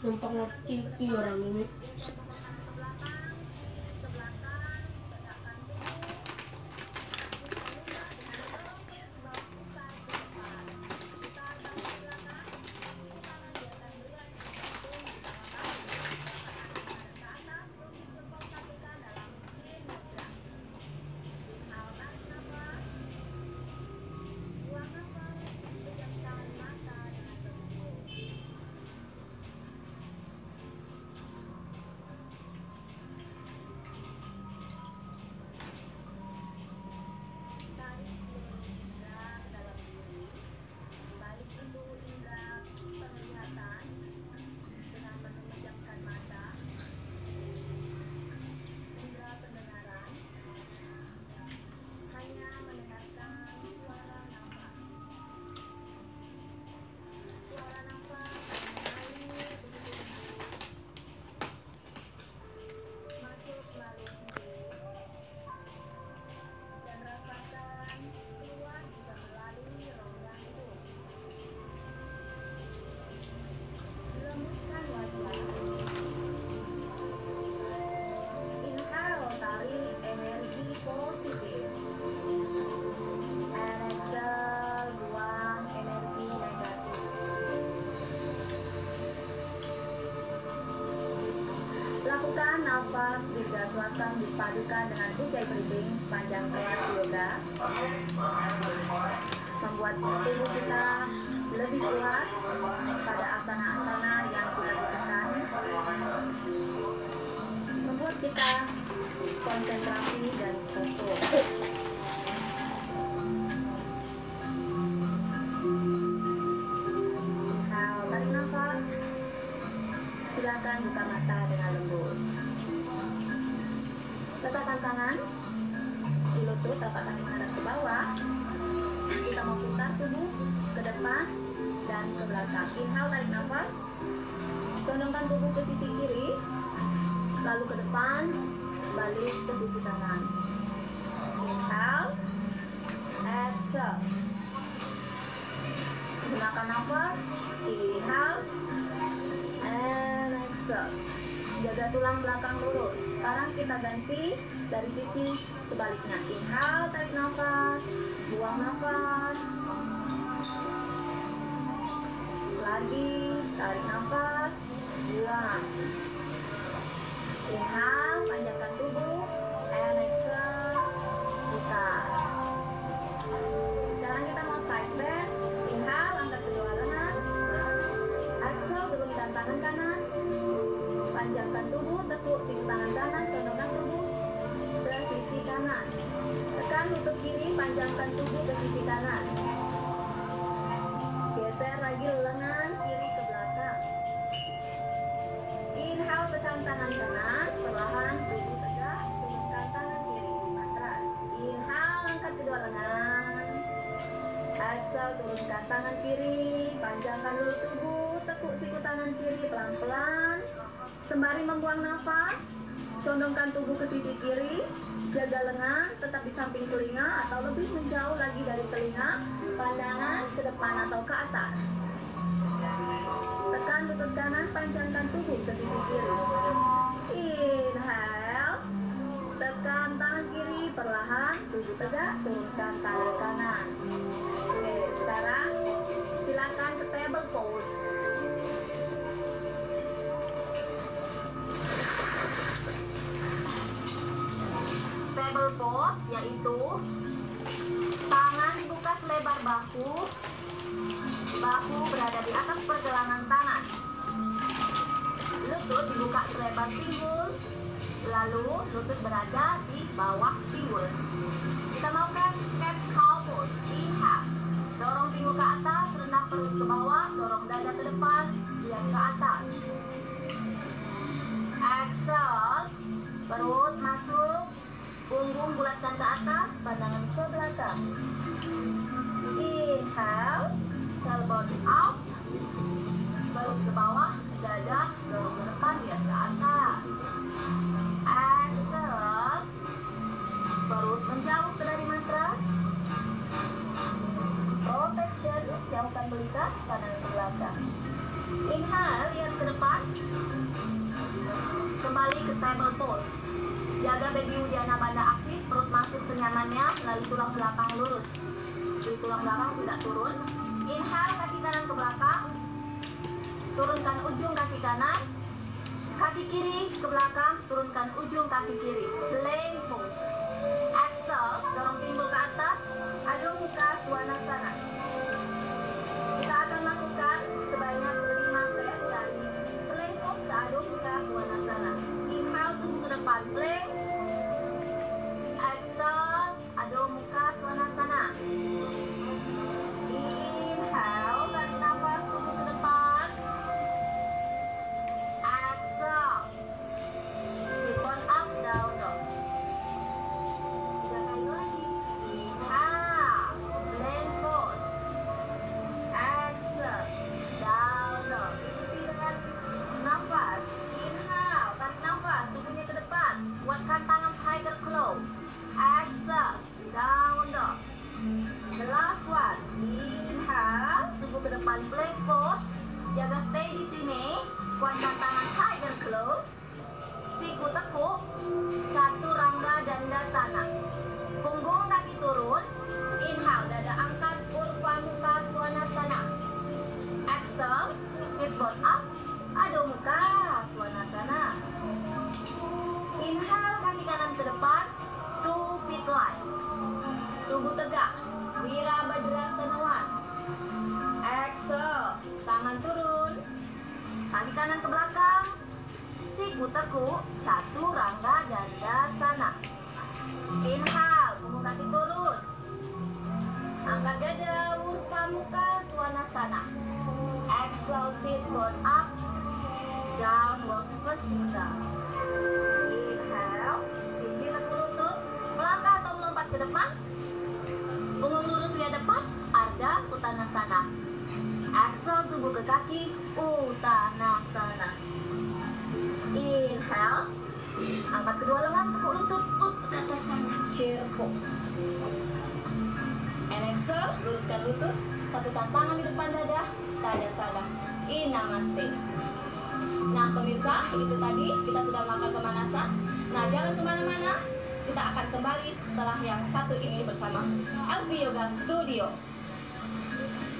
numpang nonton TV orang ini. Lakukan nafas gas-gasan dipadukan dengan ujjayi breathing sepanjang kelas yoga, membuat tubuh kita lebih kuat pada asana-asana yang kita lakukan, membuat kita konsentrasi dan fokus. Tarik nafas. Silakan buka mata dengan lembut. Letakkan tangan di lutut, telapak tangan menghadap ke bawah. Kita mau putar tubuh ke depan dan ke belakang. Inhale, tarik nafas. Condongkan tubuh ke sisi kiri, lalu ke depan, balik ke sisi kanan. Inhale, exhale. Gunakan nafas. Inhale, and exhale. Jaga tulang belakang lurus. Sekarang kita ganti dari sisi sebaliknya. Inhale, tarik nafas, buang nafas. Lagi, tarik nafas, buang. Inhale, panjangkan tubuh, and exhale, putar. Sekarang kita mau side bend. Inhale, angkat kedua lengan. Exhale, turunkan tangan kanan. Panjangkan tubuh, tekuk siku tangan kanan, condongkan tubuh ke sisi kanan. Tekan lutut kiri, panjangkan tubuh ke sisi kanan. Geser lagi lengan kiri ke belakang. Inhale, tekan tangan kanan, perlahan tubuh tegak, turunkan tangan kiri di matras. Inhale, angkat kedua lengan. Exhale, turunkan tangan kiri, panjangkan dulu tubuh, tekuk siku tangan kiri pelan-pelan. Sembari membuang nafas, condongkan tubuh ke sisi kiri, jaga lengan tetap di samping telinga atau lebih menjauh lagi dari telinga, pandangan ke depan atau ke atas. Tekan lutut kanan, panjangkan tubuh ke sisi kiri. Inhale, tekan tangan kiri perlahan, tubuh tegak, turunkan tangan kanan. Oke, sekarang silakan ke table pose. Table pose yaitu tangan dibuka selebar bahu, bahu berada di atas pergelangan tangan, lutut dibuka selebar pinggul, lalu lutut berada di bawah pinggul. Kita mau cat cow pose. Inhale, dorong pinggul ke atas, rendah perut ke bawah, dorong dada ke depan, lihat ke atas. Exhale, perut masuk, punggung bulatkan ke atas, pandangan ke belakang. Inhale, tailbone out, perut ke bawah, dada dorong ke depan, lihat ke atas. Exhale, perut menjauh dari matras. Protection, jauhkan belikat, pandangan ke belakang. Inhale, lihat ke depan. Kembali ke table pose. Jaga baby Udiana Banda aktif, perut masuk senyamannya, lalu tulang belakang lurus. Jadi tulang belakang tidak turun. Inhale, kaki kanan ke belakang. Turunkan ujung kaki kanan. Kaki kiri ke belakang, turunkan ujung kaki kiri. Plank pose. Exhale, dorong pinggul ke atas. Adu muka swanasana. Kita akan lakukan sebanyak 5 set dari plank pose ke adu muka swanasana. Inhale, tubuh ke depan, plank. Exhale, adu muka swanasana. Inhale, tarik nafas, tubuh ke depan. Exhale, sit bone up, down dog. 3 kali lagi. Inhale, plank pose. Exhale, down dog. Tarik nafas. Inhale, tarik nafas, tubuhnya ke depan. Kuatkan tangan tiger claw. Exhale, down dog. The last one. Inhale, tubuh ke depan, plank pose. Jaga stay di sini. Kuatkan tangan tiger claw. Siku tekuk. Chaturanga Dandasana. Punggung kaki turun. Inhale, dada angkat, Urdhva Mukha Svanasana. Exhale, sit bone up, Adho Mukha Svanasana. Inhale, kaki kanan ke depan, 2 feet line. Tubuh tegak, Wirabhadrasana 1. Exhale, tangan turun. Kaki kanan ke belakang. Siku tekuk, Chaturanga Dandasana. Inhale, punggung kaki turun. Angkat dada, Urdhva Mukha Svanasana. Exhale, sit bone up, downward facing dog. Inhale, tinggi tekuk lutut, melangkah atau melompat ke depan. Punggung lurus lihat depan, Ardha Uttanasana. Exhale, tubuh ke kaki, Uttanasana. Inhale, angkat kedua lengan, tekuk lutut, Uttanasana, chair pose. And exhale, luruskan lutut, satukan tangan di depan dada, Tadasana. Namaste. Nah pemirsa, itu tadi kita sudah melakukan pemanasan. Nah jangan kemana-mana, kita akan kembali setelah yang satu ini bersama Elvi Yoga Studio.